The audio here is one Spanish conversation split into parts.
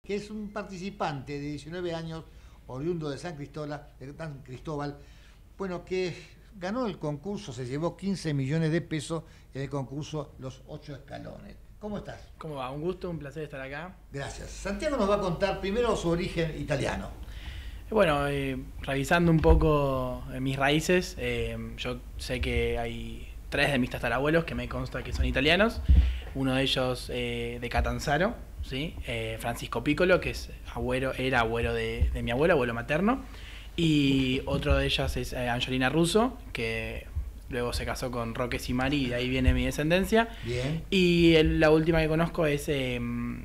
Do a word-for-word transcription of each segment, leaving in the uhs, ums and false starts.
que es un participante de diecinueve años, oriundo de San Cristóbal, de San Cristóbal, bueno, que ganó el concurso, se llevó quince millones de pesos en el concurso Los Ocho Escalones. ¿Cómo estás? ¿Cómo va? Un gusto, un placer estar acá. Gracias. Santiago nos va a contar primero su origen italiano. Bueno, eh, revisando un poco eh, mis raíces, eh, yo sé que hay tres de mis tatarabuelos que me consta que son italianos. Uno de ellos eh, de Catanzaro, ¿sí? eh, Francisco Piccolo, que es abuelo, era abuelo de, de mi abuelo, abuelo materno. Y otro de ellas es eh, Angelina Russo, que luego se casó con Roque Simari y de ahí viene mi descendencia. Bien. Y el, la última que conozco es eh,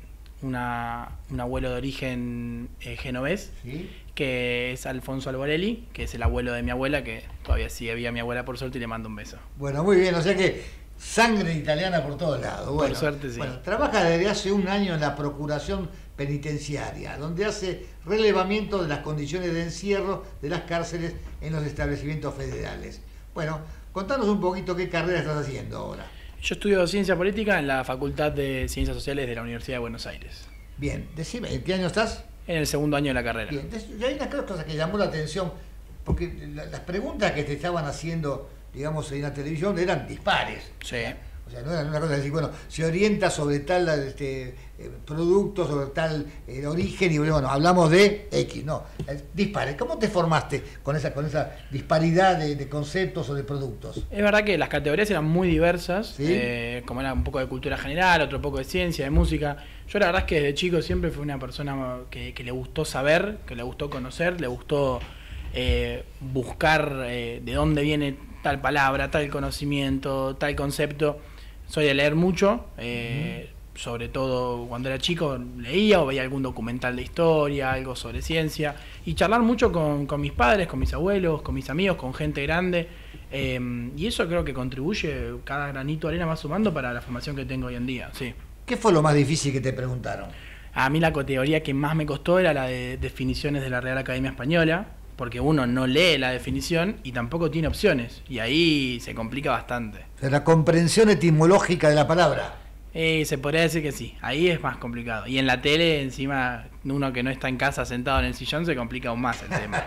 una, un abuelo de origen eh, genovés, ¿Sí? que es Alfonso Alborelli, que es el abuelo de mi abuela, que todavía sigue viva mi abuela por suerte y le mando un beso. Bueno, muy bien, o sea que sangre italiana por todos lados. Bueno, por suerte sí. Bueno, trabaja desde hace un año en la Procuración Penitenciaria, donde hace relevamiento de las condiciones de encierro de las cárceles en los establecimientos federales. Bueno, contanos un poquito qué carrera estás haciendo ahora. Yo estudio Ciencia Política en la Facultad de Ciencias Sociales de la Universidad de Buenos Aires. Bien, decime, ¿en qué año estás? En el segundo año de la carrera. Bien, y hay una cosa que llamó la atención, porque la, las preguntas que te estaban haciendo, digamos, en la televisión eran dispares. Sí. O sea, no era una cosa de decir, bueno, se orienta sobre tal este, eh, producto, sobre tal eh, origen, y bueno, hablamos de X, no, dispares. ¿Cómo te formaste con esa, con esa disparidad de, de conceptos o de productos? Es verdad que las categorías eran muy diversas, ¿Sí? eh, como era un poco de cultura general, otro poco de ciencia, de música. Yo la verdad es que desde chico siempre fui una persona que, que le gustó saber, que le gustó conocer, le gustó eh, buscar eh, de dónde viene tal palabra, tal conocimiento, tal concepto. Soy de leer mucho, eh, uh-huh. sobre todo cuando era chico leía o veía algún documental de historia, algo sobre ciencia, y charlar mucho con, con mis padres, con mis abuelos, con mis amigos, con gente grande, eh, y eso creo que contribuye, cada granito de arena va sumando para la formación que tengo hoy en día, sí. ¿Qué fue lo más difícil que te preguntaron? A mí la categoría que más me costó era la de definiciones de la Real Academia Española, porque uno no lee la definición y tampoco tiene opciones, y ahí se complica bastante. O sea, la comprensión etimológica de la palabra. Eh, se podría decir que sí, ahí es más complicado. Y en la tele, encima, uno que no está en casa sentado en el sillón, se complica aún más el tema.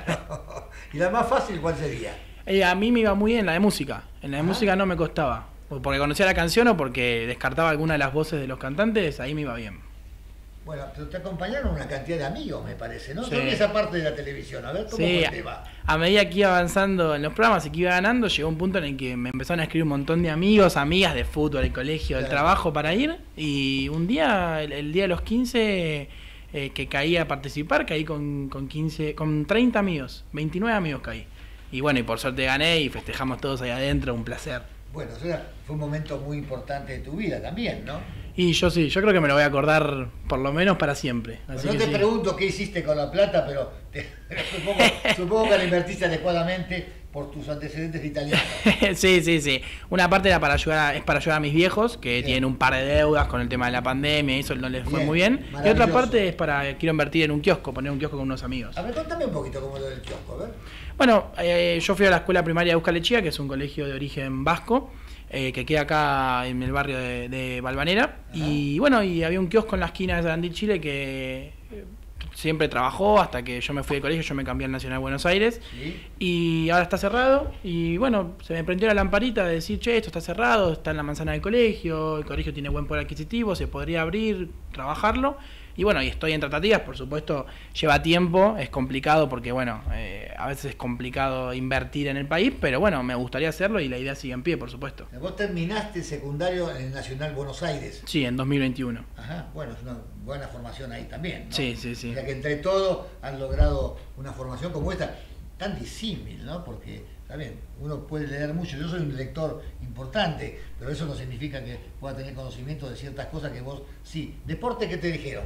¿Y la más fácil cuál sería? Eh, a mí me iba muy bien la de música. En la de ah. música no me costaba. Porque conocía la canción o porque descartaba alguna de las voces de los cantantes, ahí me iba bien. Bueno, pero te acompañaron una cantidad de amigos, me parece, ¿no? Sí. Sobre esa parte de la televisión, a ver cómo sí, te va. A medida que iba avanzando en los programas y que iba ganando, llegó un punto en el que me empezaron a escribir un montón de amigos, amigas de fútbol, del colegio, del claro. trabajo para ir. Y un día, el, el día de los quince, eh, que caí a participar, caí con, con, quince, con treinta amigos, veintinueve amigos caí. Y bueno, y por suerte gané y festejamos todos ahí adentro, un placer. Bueno, o sea, fue un momento muy importante de tu vida también, ¿no? Y yo sí, yo creo que me lo voy a acordar por lo menos para siempre. Así Bueno, no que te sí. pregunto qué hiciste con la plata, pero te, supongo, supongo que la invertiste adecuadamente por tus antecedentes italianos. sí, sí, sí. Una parte era para ayudar a, es para ayudar a mis viejos, que bien. tienen un par de deudas con el tema de la pandemia y eso no les fue bien, muy bien. Y otra parte es para, quiero invertir en un kiosco, poner un kiosco con unos amigos. A ver, contame un poquito cómo es lo del kiosco, a ver. Bueno, eh, yo fui a la escuela primaria de Euskal-Herria, que es un colegio de origen vasco, eh, que queda acá en el barrio de, de Valvanera. Ajá. Y bueno, y había un kiosco en la esquina de Sarandí, Chile, que eh, siempre trabajó hasta que yo me fui del colegio, yo me cambié al Nacional de Buenos Aires. ¿Sí? Y ahora está cerrado. Y bueno, se me prendió la lamparita de decir, che, esto está cerrado, está en la manzana del colegio, el colegio tiene buen poder adquisitivo, se podría abrir, trabajarlo. Y bueno, y estoy en tratativas, por supuesto, lleva tiempo, es complicado porque, bueno, eh, a veces es complicado invertir en el país, pero bueno, me gustaría hacerlo y la idea sigue en pie, por supuesto. Vos terminaste el secundario en el Nacional Buenos Aires. Sí, en dos mil veintiuno. Ajá, bueno, es una buena formación ahí también, ¿no? Sí, sí, sí. O sea que entre todo han logrado una formación como esta, tan disímil, ¿no? Porque, está bien, uno puede leer mucho, yo soy un lector importante, pero eso no significa que pueda tener conocimiento de ciertas cosas que vos sí. ¿Deporte qué te dijeron?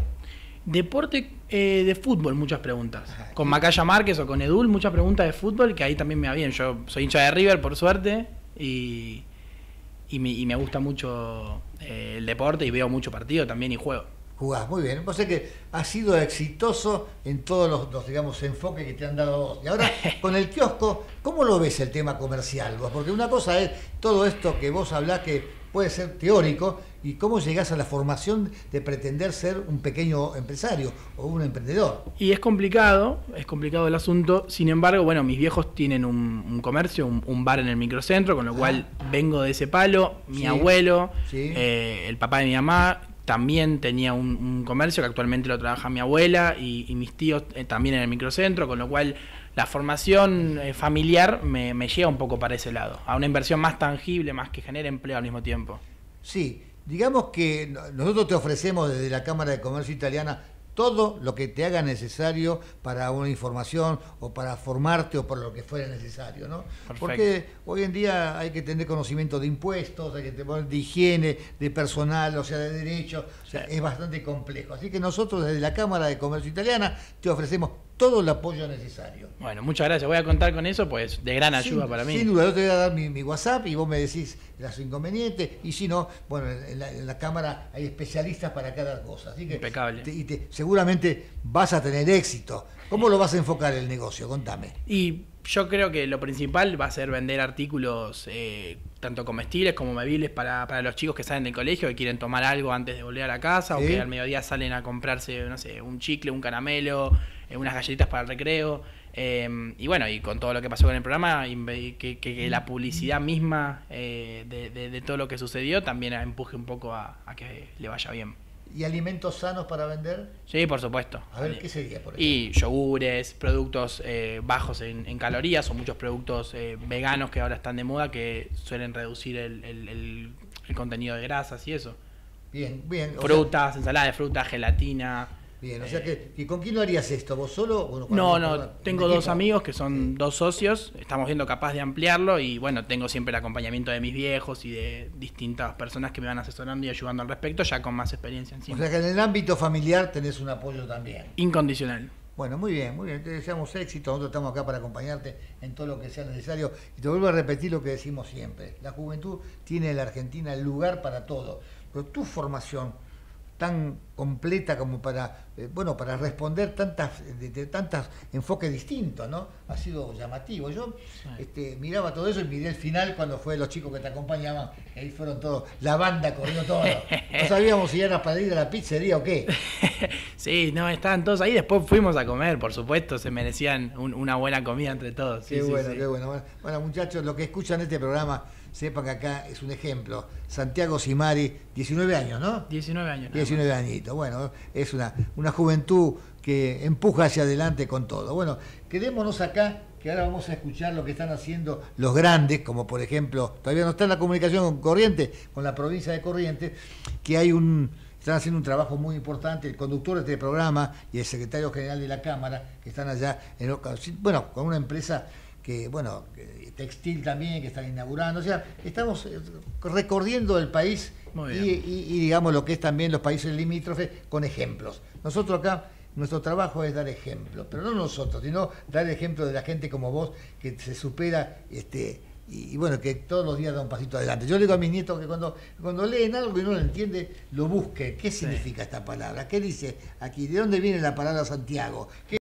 Deporte eh, de fútbol, muchas preguntas. Ajá, con Macaya Márquez o con Edul, muchas preguntas de fútbol, que ahí también me va bien. Yo soy hincha de River, por suerte, y, y, me, y me gusta mucho eh, el deporte y veo mucho partido también y juego. Jugás, muy bien. O sea que has sido exitoso en todos los, los, digamos, enfoques que te han dado vos. Y ahora, con el kiosco, ¿cómo lo ves el tema comercial vos? Porque una cosa es todo esto que vos hablás que puede ser teórico, y cómo llegás a la formación de pretender ser un pequeño empresario o un emprendedor. Y es complicado, es complicado el asunto. Sin embargo, bueno, mis viejos tienen un, un comercio, un, un bar en el microcentro, con lo cual Ah. vengo de ese palo. Mi Sí. abuelo, Sí. eh, el papá de mi mamá, también tenía un, un comercio que actualmente lo trabaja mi abuela, y, y mis tíos eh, también en el microcentro, con lo cual la formación eh, familiar me, me lleva un poco para ese lado, a una inversión más tangible, más que genere empleo al mismo tiempo. Sí, digamos que no- nosotros te ofrecemos desde la Cámara de Comercio Italiana todo lo que te haga necesario para una información o para formarte o por lo que fuera necesario, ¿no? Perfecto. Porque hoy en día hay que tener conocimiento de impuestos, hay que tener de higiene, de personal, o sea, de derecho, o sea, Sí. es bastante complejo. Así que nosotros desde la Cámara de Comercio Italiana te ofrecemos todo el apoyo necesario. Bueno, muchas gracias. Voy a contar con eso, pues de gran ayuda Sin, para mí. sin duda, yo te voy a dar mi, mi WhatsApp y vos me decís los inconvenientes, y si no, bueno, en la, en la Cámara hay especialistas para cada cosa. Así que Impecable. te- y te- seguramente vas a tener éxito. ¿Cómo lo vas a enfocar el negocio? Contame. Y yo creo que lo principal va a ser vender artículos eh, tanto comestibles como bebibles para, para los chicos que salen del colegio, que quieren tomar algo antes de volver a la casa, Sí. o que al mediodía salen a comprarse, no sé, un chicle, un caramelo, eh, unas galletitas para el recreo. Eh, y bueno, y con todo lo que pasó con el programa, inve- que, que- que la publicidad misma eh, de, de- de todo lo que sucedió también empuje un poco a, a que le vaya bien. ¿Y alimentos sanos para vender? Sí, por supuesto. A ver, ¿qué sería, por ejemplo? Y yogures, productos eh, bajos en, en calorías, o muchos productos eh, veganos que ahora están de moda, que suelen reducir el, el- el- el contenido de grasas y eso. Bien, bien. o Frutas, ensalada de fruta, gelatina. sea, bien, o eh, sea que, ¿y con quién lo harías esto? ¿Vos solo? Bueno, con No, algún- no, con un tengo dos equipo? amigos que son Sí. dos socios, estamos viendo capaz de ampliarlo, y bueno, tengo siempre el acompañamiento de mis viejos y de distintas personas que me van asesorando y ayudando al respecto, ya con más experiencia O encima. sea que en el ámbito familiar tenés un apoyo también. Incondicional. Bueno, muy bien, muy bien. Te deseamos éxito. Nosotros estamos acá para acompañarte en todo lo que sea necesario. Y te vuelvo a repetir lo que decimos siempre. La juventud tiene en la Argentina el lugar para todo. Pero tu formación tan completa como para, eh, bueno, para responder tantas, de, de tantos enfoques distintos, ¿no? Ha sido llamativo. Yo este, miraba todo eso y miré el final cuando fue los chicos que te acompañaban. Ahí fueron todos, la banda corrió todo. No sabíamos si era para ir a la pizzería o qué. Sí, no, estaban todos ahí. Después fuimos a comer, por supuesto, se merecían un- una buena comida entre todos. Sí, Qué sí, bueno, sí. qué bueno. Bueno, bueno, muchachos, los que escuchan este programa, sepan que acá es un ejemplo. Santiago Simari, diecinueve años, ¿no? diecinueve años. nada diecinueve añitos. Bueno, es una, una juventud que empuja hacia adelante con todo. Bueno, quedémonos acá, que ahora vamos a escuchar lo que están haciendo los grandes, como por ejemplo, todavía no está en la comunicación con Corrientes, con la provincia de Corrientes, que hay un... Están haciendo un trabajo muy importante, el conductor de este programa y el secretario general de la Cámara, que están allá, en, bueno, con una empresa que, bueno, que- textil también, que están inaugurando. O sea, estamos eh, recorriendo el país Muy y, bien. y- y, digamos, lo que es también los países limítrofes con ejemplos. Nosotros acá, nuestro trabajo es dar ejemplo, pero no nosotros, sino dar ejemplo de la gente como vos, que se supera, este y, y bueno, que todos los días da un pasito adelante. Yo le digo a mis nietos que cuando, cuando leen algo y no lo entiende, lo busquen. ¿Qué significa esta palabra? ¿Qué dice aquí? ¿De dónde viene la palabra Santiago? ¿Qué